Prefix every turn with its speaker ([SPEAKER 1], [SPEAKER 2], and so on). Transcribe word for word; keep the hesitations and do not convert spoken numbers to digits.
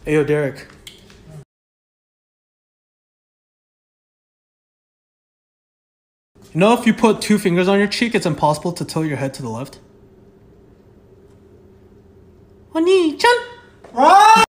[SPEAKER 1] Ayo, Derek. You know, if you put two fingers on your cheek, it's impossible to tilt your head to the left. Oni-chan!